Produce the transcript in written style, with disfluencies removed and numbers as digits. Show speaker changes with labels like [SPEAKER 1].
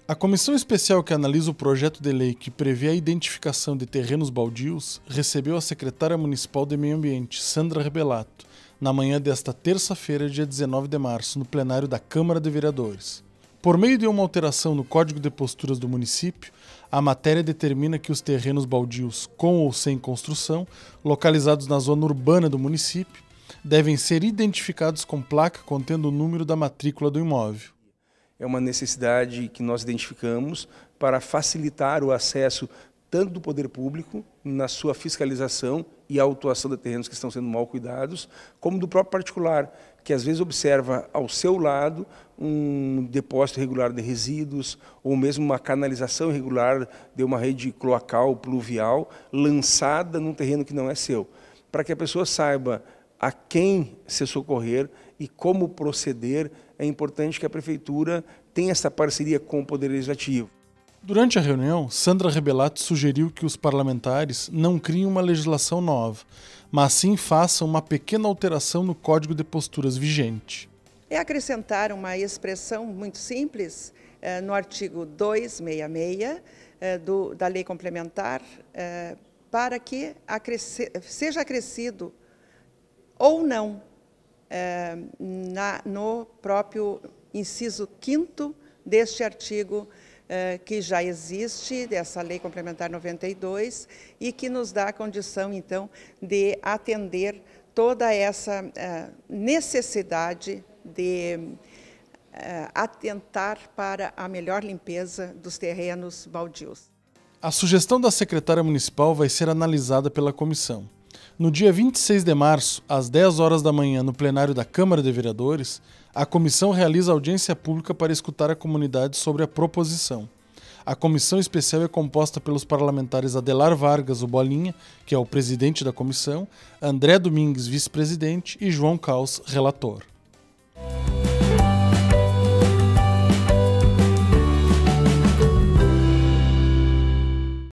[SPEAKER 1] A comissão especial que analisa o projeto de lei que prevê a identificação de terrenos baldios recebeu a secretária municipal de Meio Ambiente, Sandra Rebelato, na manhã desta terça-feira, dia 19 de março, no plenário da Câmara de Vereadores. Por meio de uma alteração no Código de Posturas do município, a matéria determina que os terrenos baldios com ou sem construção, localizados na zona urbana do município, devem ser identificados com placa contendo o número da matrícula do imóvel.
[SPEAKER 2] É uma necessidade que nós identificamos para facilitar o acesso tanto do poder público na sua fiscalização e autuação de terrenos que estão sendo mal cuidados, como do próprio particular, que às vezes observa ao seu lado um depósito irregular de resíduos ou mesmo uma canalização irregular de uma rede cloacal, pluvial, lançada num terreno que não é seu, para que a pessoa saiba a quem se socorrer e como proceder. É importante que a Prefeitura tenha essa parceria com o Poder Legislativo.
[SPEAKER 1] Durante a reunião, Sandra Rebelato sugeriu que os parlamentares não criem uma legislação nova, mas sim façam uma pequena alteração no Código de Posturas vigente.
[SPEAKER 3] É acrescentar uma expressão muito simples no artigo 266 da Lei Complementar para que seja acrescido ou não no próprio inciso 5º deste artigo que já existe, dessa Lei Complementar 92, e que nos dá a condição, então, de atender toda essa necessidade de atentar para a melhor limpeza dos terrenos baldios.
[SPEAKER 1] A sugestão da secretária municipal vai ser analisada pela comissão. No dia 26 de março, às 10 horas da manhã, no plenário da Câmara de Vereadores, a comissão realiza audiência pública para escutar a comunidade sobre a proposição. A comissão especial é composta pelos parlamentares Adelar Vargas, o Bolinha, que é o presidente da comissão, André Domingues, vice-presidente, e João Caus, relator.